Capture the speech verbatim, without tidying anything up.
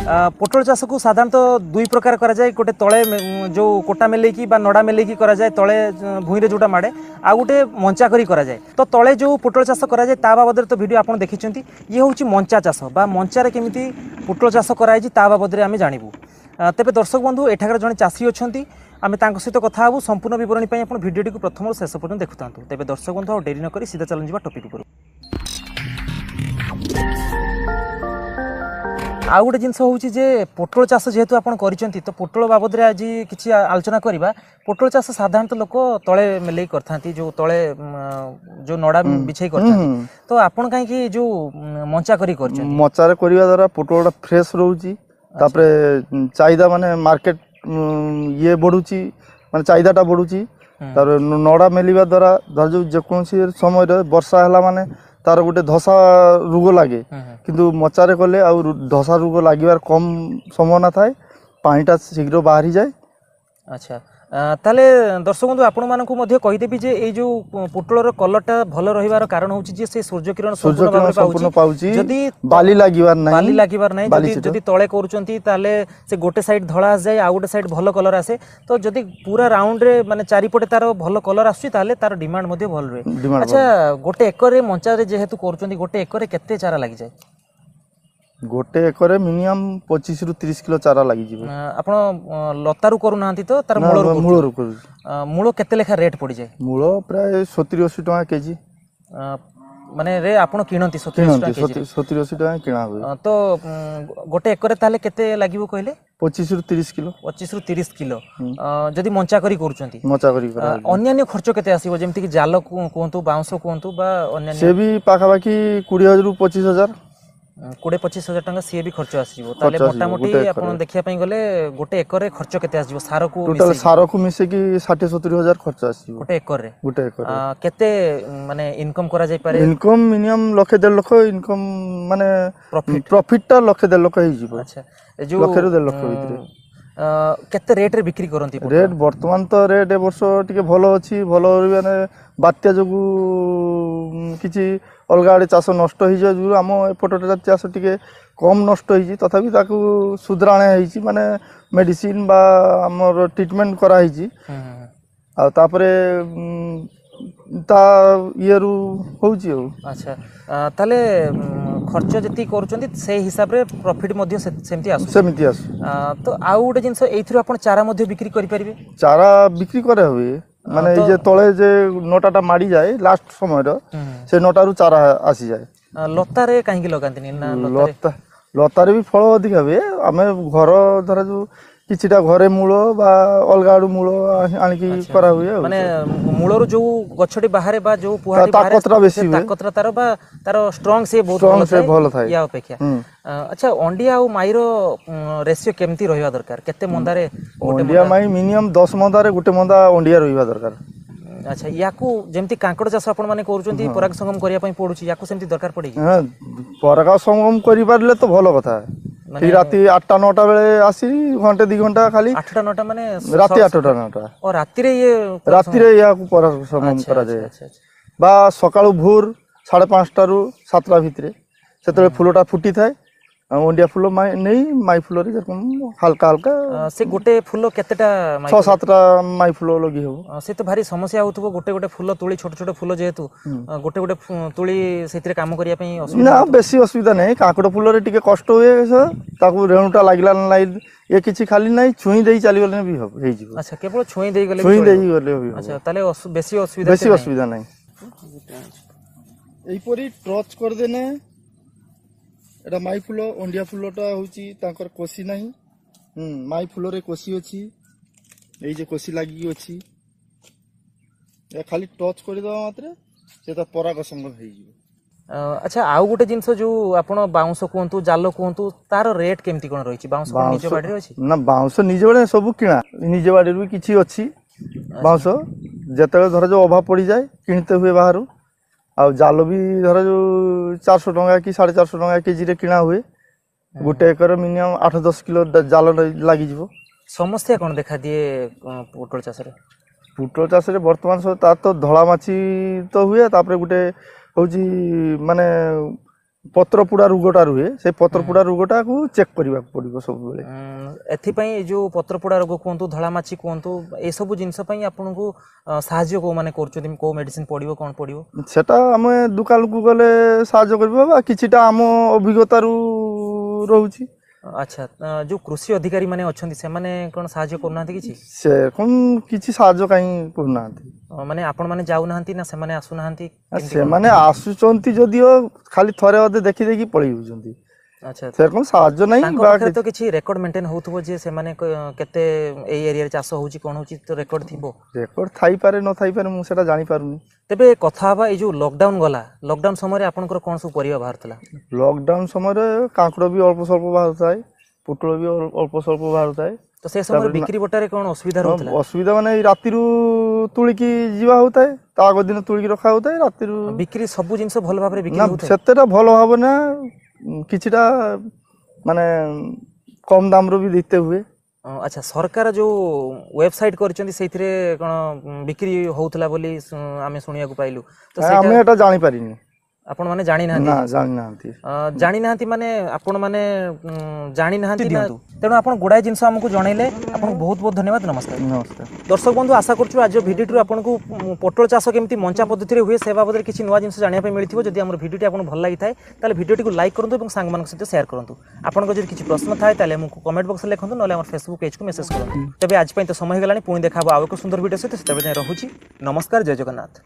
पोटल चाष को साधारणतः दुई प्रकार करा जाए गोटे तले जो कोटा मेलेकी बा नड़ा मेलेकी करा जाए तले भूईरे जोटा माड़े आ गोटे मंचा करी करा जाए तो तले जो पोटल चाष करा जाए ता बाबद तो वीडियो आपन देखिछंती ये होची मंचा चाष बा मंचारे केमिति पोटल चाष कराई ता बाबद आम जानबू तेरे दर्शक बंधु एठाकर जड़े चाषी अच्छा आम सहित कथा हूँ संपूर्ण बरणी आप भिडियो टी प्रथम शेष पर्यटन देखुता तेरे दर्शक बंधु डेरी नक सीधा चल जा टपिक पर आउ गोटे जिनस हूँ जे पोटल चाष जेहेतु आप तो पोटल बाबद आज किसी आलोचना करवा पोटल चाष साधारणतः लोक तले मेले करथांती जो तले जो नड़ा बिछाई कर तो आपन कहीं जो मंचा करी कर मचारे करवा द्वारा पोटल फ्रेश रोची तापरे चाहिदा माने मार्केट ये बढ़ुची माने चाहिदाटा बढ़ुची तार नड़ा मेलिबा द्वारा धर जो जेकोसी समय रे वर्षा हला माने तार गोटे धसा रोग लगे किंतु मचारे कले आ धसा रोग लागिबार कम संभावना थाए पानीटा शीघ्र बाहरी जाए। अच्छा ताले दर्शक बंधु आपण मानकु मध्ये कहिदेबी जे ए जो पोटलर कलरटा भल रहिबार कारण होची जे से सूर्य किरण संपूर्ण पाउची जदी बाली लागिबार नै बाली लागिबार नै जदी जदी तळे करूचंती ताले से गोटे साइड धळा आस जाय आ गोटे साइड भल कलर आसे तो जदी पूरा राउंड रे माने चारि पटे तार भल कलर आसुची ताले तार डिमांड मध्ये भल रहे। अच्छा गोटे एकर रे मंचा रे जेहेतु करूचंती गोटे एकर रे केते चारा लागि जाय गोटे एकर मिनिमम पच्चीस रु तीस किलो चारा लगी जीव आपण लतारू करू नांती तो तार मूल मूल करू मूल केते लेखा रेट पड़ी जाय मूल प्राय सत्तर अस्सी टका केजी माने रे आपण किनंती सत्तर अस्सी टका किना हुए तो गोटे एकर ताले केते लागिवो कहले पच्चीस रु तीस किलो पच्चीस रु तीस किलो जदी मंचा करी करूचंती मंचा करी अन्य खर्च केते आसीबो जेमति कि जाल कोंतु बाउंस कोंतु बा अन्य से भी पाखा बाकी बीस हज़ार रु पच्चीस हज़ार कोड़े पच्चीस हजार टका सी भी खर्च आसीबो ताले मोटा मोटी आपण देखिया पई गले गोटे एकर रे खर्च केते आसीबो सार को टोटल सार को मिसे कि साठ सत्तर हजार खर्च आसीबो गोटे एकर रे गोटे एकर केते माने इनकम करा जाय पारे इनकम मिनिमम लाख डेढ़ लाख इनकम माने प्रॉफिट प्रॉफिट टा लाख डेढ़ लाख ही जीवो। अच्छा जो लाख रे डेढ़ लाख भीतर केते रेट रे बिक्री करंती रेट वर्तमान तो रेट ए वर्ष टिके भलो अछि भलो माने बात्या जगु किछि अलगा आड़े चाष नष्ट हो जाए आम एपटे चाष टिके कम नष्ट हो तथापि ताकू सुधराणे होइछि माने मेडिसिन बा हमर ट्रीटमेंट करा होइछि आ तापरे ता इयरु होउछि। अच्छा ताले खर्च जति करूचंती से हिसाब रे प्रॉफिट मध्ये सेमति आसु सेमति आसु तो आउ गोटे जिंस एथरो आपण चारा मध्ये बिक्री करि परिबे चारा बिक्री करे हुए माने जे तळे जे नोटाटा माडी जाए लास्ट समय रो से नोटारु चारा आसी जाए लता रे काहे लगांतनी ना लता लता रे भी फल अधिक हवे आमे घर धरा जो किछिटा घरे मूल बा अलगाडू मूल आनी की करा हुए माने मूलरो जो गछटी बाहरे बा जो पुहाड़ी बाहरे ताकतरा बेसी हुए ताकतरा तार बा तार स्ट्रांग से बहुत स्ट्रांग से भल थाए या अपेक्षा। अच्छा अंडिया और माईरो रेशियो केमती रहिबा दरकार केते मंदारे अंडिया माई मिनिमम दस मंदारे गुटे मंदा अंडिया रहिबा दरकार। अच्छा याकू जेमती कांकड़ चाष आपण माने करूचंती पराग संगम करिया पई पडुची याकू सेमती दरकार पड़ेगी हां पराग संगम करि पारले तो भलो कथा माने राती आठटा नौटा बेले आसी घंटे दो घंटा खाली आठटा नौटा माने राती आठटा नौटा और राती रे ये राती रे याकू पराग संगम करा जाय बा सकाळु भोर साढ़े पाँच टा रु सात टा भितरे सेतले फुलटा फुटी थाए अंडिया फुल माई नहीं माई फुल रे जकम हल्का हल्का से गोटे फुल केतेटा माई छह सात टा माई फुल लगी हो से तो भारी समस्या होतबो गोटे गोटे फुल तुली छोटे छोटे फुल जेहेतु गोटे गोटे तुली सेतिरे काम करिया पई असुविधा ना बेसी असुविधा नहीं काकड़ फुल रे टिके कष्ट हुए ताकू रेणुटा लागिला नाही ये किछि खाली नाही छुई देई चली गले भी हो हे जी। अच्छा केवल छुई देई गले छुई देई गले भी अच्छा ताले बेसी असुविधा बेसी असुविधा नहीं एई परी टच कर देने एटा माई फुल अंडिया फुलटा होची तांकर कोसी नाही हम माई फुल रे कोसी अछि एई जे कोसी लागि अछि ए खाली टच कर दवा मात्र सेता पराग संग होई जिवो। अच्छा आउ गोटे जिंस जो आपण बाउंस कोंतु जाल कोंतु तार रेट केमती कोन रहिछि बाउंस निजे बाडी रे अछि ना बाउंस निजे बाडी सब किना निजे बाडी रे किछि अछि बाउंस जतले धर जो अभाव पड़ी जाए किनते हुए बाहरु आ जाल भी धर जो चार सौ टका कि साढ़े चार सौ टका केजी रे किना हुए गोटे एकर मिनिमम आठ दस किलो जाल लागि जिवो। समस्या कोन देखा दिए पोटल चाष रे पोटल चाष रे वर्तमान सब ता तो धळा माछी तो हुए तापरे गोटे होची माने पत्र पुड़ा रोगटा रुहे से पत्र पुड़ा रोगटा को चेक करबा पड़िबो सब बेले एथिपाई जो पत्रपोड़ा रोग कहतु धड़ामाछी कहतु ए सब जिनस आपको साहाଯ୍य को माने करछथि को मेडिसिन पड़िबो कोन पड़िबो सेटा हमें दुकान को गले साहाଯ୍य करबा बा किछिटा हम अभिज्ञता रु रहउची अच्छा अ, जो कृषि अधिकारी माने अछंती से माने कोन साहाଯ୍य करनाथि किछि से कोन किछि साहाଯ୍य काई करनाथि अ, माने आपण माने जाउ नाहंती ना से माने आसु नाहंती से माने आसुचंती जदियो खाली थरे अदे देखि देखि पळी होउचंती अच्छा से कोन साहाଯ୍य नाही तांको बा पाखरे तो किछि रेकॉर्ड मेंटेन होउथबो जे से माने क- केते ए एरिया रे चाष होउची कोन होउची तो रेकॉर्ड थिबो रेकर्ड थाई पारे न थाई पारे मु सेटा जानि पारुनी तेबे कथा हबा ए जो लॉकडाउन गला लॉकडाउन समय रे आपनकर कोन सब परिबा बाहरतला लॉकडाउन समय रे कांकड़ भी अल्प स्वल्प बाहर थाए पुटल भी अल्प स्वल्प बाहर थाए तो से समय ताପରେ बिक्री बटारे कोन असुविधा रहतला असुविधा माने राति रु तुलिकी जीवा होताए ता आगो दिन तुलिकी रखा होताए राति रु बिक्री सब जिनस भल भाबरे बिक्री ना होते सेतेटा भल भाव ना किछिटा माने कम दाम रो भी देते हुए अ, अच्छा सरकार जो वेबसाइट करछंती सेथिरे कोन बिक्री होउतला बोली सु- आमे सुनिया को पाइलु तो हमें सेटा एटा जानि पारिनी आपण माने जानि नाहंती ना जानि नांती अ, जानि नाहंती माने आपण माने उम, जानि नाहंती ना तेणु आपण गुडाय जिनस हमकु जणैले आपण बहुत बहुत धन्यवाद नमस्कार नमस्कार दर्शक बंधु आशा करछु आज भिडियो आपको पटल चाष केमती मंचा पद्धति हुए से बाबद किसी नुआ जिन जाना मिलती जदि आम भिडियो आपको भल लगी थाए ताले भिडियो को लाइक करूँ और सांग सहित शेयर करूँ आपको जब किसी प्रश्न थाए ताले हमको कमेंट बॉक्स लिखूँ ना फेसबुक पेज को मेसेज करूँ तेज आज तो समय होगा पुणी देखा आउ एक सुंदर भिडियो सहित से रोचे नमस्कार जय जगन्नाथ।